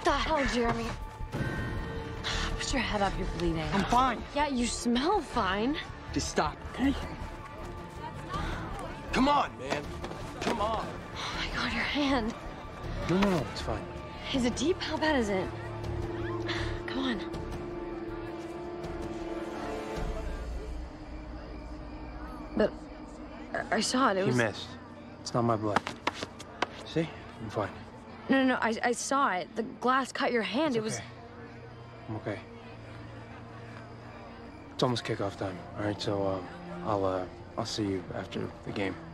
the hell, Jeremy? Put your head up, you're bleeding. I'm fine. Yeah, you smell fine. Just stop, okay? Come on, man. Come on. Oh my God, your hand. No, it's fine. Is it deep? How bad is it? Come on. But I saw it. It was... You missed. It's not my blood. See? I'm fine. No, I saw it. The glass cut your hand. It's It was... okay. I'm okay. It's almost kickoff time. All right, so I'll see you after the game.